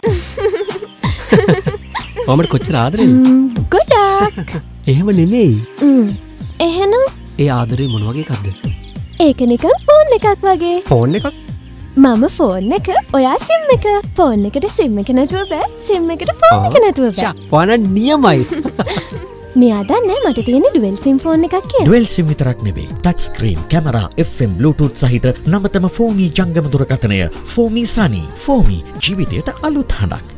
මමට කොච්චර ආදරේද? ගොඩක්. එහෙම නෙමෙයි. එහෙනම් ඒ ආදරේ මොන වගේ එකක්ද? ඒක නිකන් ෆෝන් එකක් වගේ. ෆෝන් එකක්? මම ෆෝන් එක, ඔයා සිම් එක. ෆෝන් එකට සිම් එක නැතුව බෑ. සිම් එකට ෆෝන් එක නැතුව බෑ. වන නියමයි. මෙයා දන්නේ මට තියෙන ඩුවල් සිම් ෆෝන් එකක් කියලා. ඩුවල් සිම් විතරක් නෙවෙයි. Touch screen, camera, FM, Bluetooth සහිත නවතම ෆෝමි ජංගම දුරකථනය. ෆෝමි සනි. ෆෝමි ජීවිතයට අලුත් හඬක්.